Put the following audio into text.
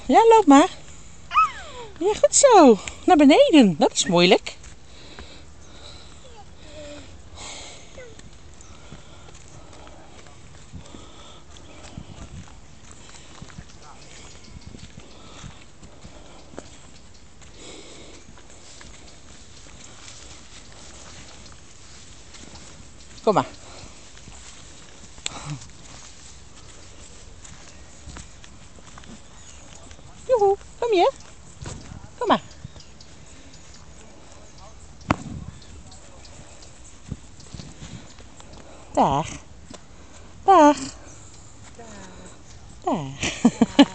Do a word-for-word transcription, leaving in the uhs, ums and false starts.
Ja, loop maar. Ja, goed zo. Naar beneden. Dat is moeilijk. Kom maar. Joehoe, kom hier. Kom maar. Dag. Dag. Dag.